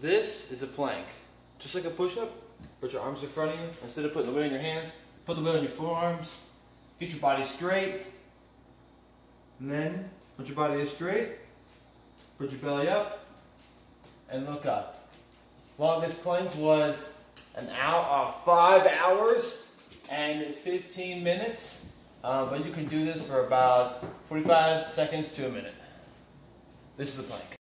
This is a plank. Just like a push-up, put your arms in front of you. Instead of putting the weight on your hands, put the weight on your forearms. Get your body straight. And then, once your body is straight, put your belly up and look up. Longest plank was 5 hours and 15 minutes. But you can do this for about 45 seconds to a minute. This is the plank.